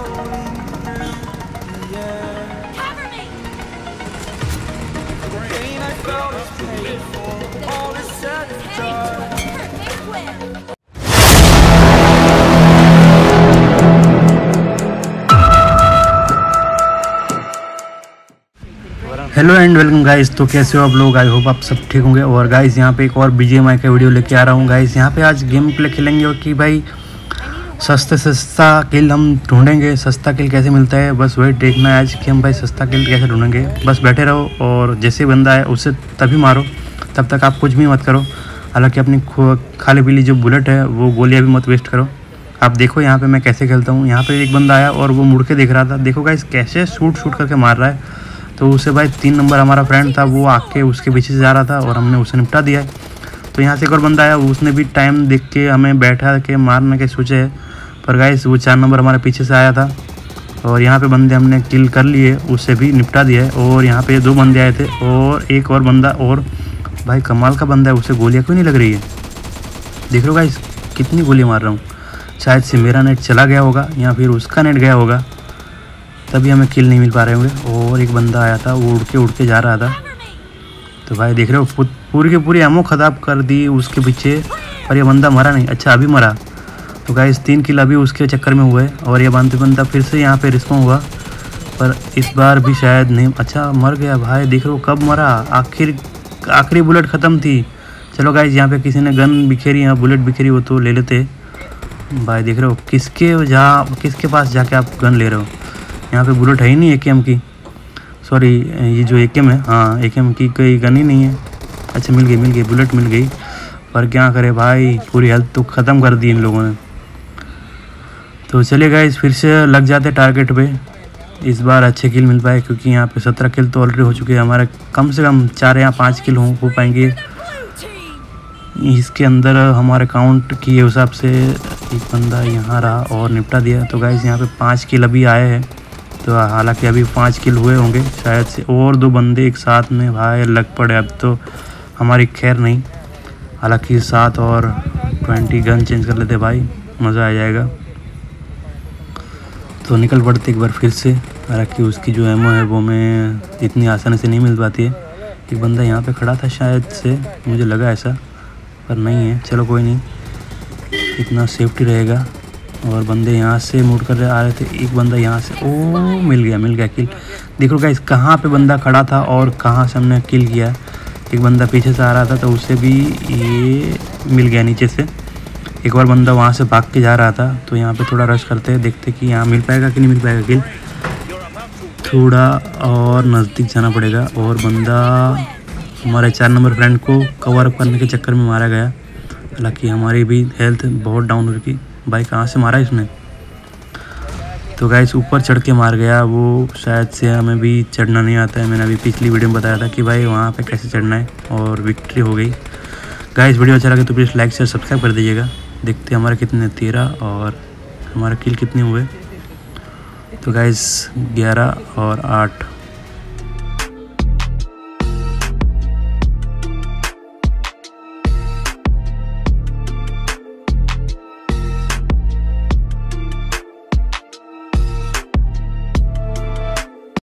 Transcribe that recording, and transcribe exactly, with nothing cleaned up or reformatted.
Hello and welcome guys. तो कैसे हो आप लोग? आई होप आप सब ठीक होंगे। और गाइस यहाँ पे एक और बीजीएमआई का वीडियो लेके आ रहा हूँ। गाइस यहाँ पे आज गेम प्ले खेलेंगे और कि भाई सस्ते सस्ता किल हम ढूंढेंगे। सस्ता किल कैसे मिलता है बस वही देखना है आज कि हम भाई सस्ता किल कैसे ढूंढेंगे। बस बैठे रहो और जैसे बंदा है उससे तभी मारो, तब तक आप कुछ भी मत करो। हालाँकि अपनी खाली पीली जो बुलेट है वो गोलियाँ भी मत वेस्ट करो। आप देखो यहाँ पे मैं कैसे खेलता हूँ। यहाँ पे एक बंदा आया और वो मुड़ के देख रहा था। देखो गाइस कैसे शूट शूट करके मार रहा है। तो उसे भाई तीन नंबर हमारा फ्रेंड था, वो आके उसके पीछे से जा रहा था और हमने उसे निपटा दिया है। तो यहाँ से एक और बंदा आया, उसने भी टाइम देख के हमें बैठा के मारने के सोचे है, पर गाइस वो चार नंबर हमारे पीछे से आया था और यहाँ पे बंदे हमने किल कर लिए, उससे भी निपटा दिया है। और यहाँ पे दो बंदे आए थे और एक और बंदा, और भाई कमाल का बंदा है, उसे गोलियाँ क्यों नहीं लग रही है। देख लो गाइस कितनी गोलियाँ मार रहा हूँ। शायद से मेरा नेट चला गया होगा या फिर उसका नेट गया होगा, तभी हमें किल नहीं मिल पा रहे होंगे। और एक बंदा आया था, वो उड़ के उड़ के जा रहा था। तो भाई देख रहे हो पूरी की पूरी एमो ख़राब कर दी उसके पीछे, और ये बंदा मरा नहीं। अच्छा अभी मरा। तो गाइस तीन किल अभी उसके चक्कर में हुए और ये बंदा बंदा फिर से यहाँ पे रिस्पॉन्ड हुआ, पर इस बार भी शायद नहीं। अच्छा मर गया भाई। देख रहे हो कब मरा, आखिर आखिरी बुलेट ख़त्म थी। चलो गाइस यहाँ पे किसी ने गन बिखेरी या बुलेट बिखेरी वो तो ले लेते। भाई देख रहे हो किसके जहाँ किसके पास जाके आप गन ले रहे हो। यहाँ पे बुलेट है ही नहीं ए के एम की, सॉरी ये जो ए के एम है, हाँ ए के एम की कोई गन ही नहीं है। अच्छा मिल गई मिल गई बुलेट मिल गई, पर क्या करे भाई पूरी हेल्थ तो ख़त्म कर दी इन लोगों ने। तो चलिए गाइस फिर से लग जाते टारगेट पे, इस बार अच्छे किल मिल पाए, क्योंकि यहाँ पे सत्रह किल तो ऑलरेडी हो चुके हैं हमारे। कम से कम चार या पाँच किल हो हो पाएंगे इसके अंदर हमारे काउंट के हिसाब से। एक बंदा यहाँ रहा और निपटा दिया। तो गाइस यहाँ पे पाँच किल अभी आए हैं, तो हालांकि अभी पाँच किल हुए होंगे शायद से। और दो बंदे एक साथ में भाई लग पड़े, अब तो हमारी खैर नहीं। हालांकि सात और ट्वेंटी गन चेंज कर लेते भाई, मज़ा आ जाएगा। तो निकल पड़ते एक बार फिर से। हालांकि उसकी जो एमओ है वो हमें इतनी आसानी से नहीं मिल पाती है। एक बंदा यहाँ पे खड़ा था शायद से, मुझे लगा ऐसा, पर नहीं है। चलो कोई नहीं, इतना सेफ्टी रहेगा। और बंदे यहाँ से मुड़ कर आ रहे थे। एक बंदा यहाँ से, ओ मिल गया मिल गया किल। देखो गाइस कहाँ पे बंदा खड़ा था और कहाँ से हमने किल किया। एक बंदा पीछे से आ रहा था तो उसे भी ये मिल गया नीचे से। एक और बंदा वहाँ से भाग के जा रहा था। तो यहाँ पे थोड़ा रश करते हैं, देखते कि यहाँ मिल पाएगा कि नहीं मिल पाएगा किल। थोड़ा और नज़दीक जाना पड़ेगा। और बंदा हमारे चार नंबर फ्रेंड को कवर अप करने के चक्कर में मारा गया। हालांकि हमारी भी हेल्थ बहुत डाउन हो चुकी। भाई कहाँ से मारा इसने। तो गाइस ऊपर चढ़ के मार गया वो, शायद से हमें भी चढ़ना नहीं आता है। मैंने अभी पिछली वीडियो में बताया था कि भाई वहाँ पे कैसे चढ़ना है, और विक्ट्री हो गई। गाइस वीडियो अच्छा लगे तो प्लीज़ लाइक शेयर सब्सक्राइब कर दीजिएगा। देखते हैं हमारे कितने तेरह और हमारा किल कितने हुए। तो गाइस ग्यारह और आठ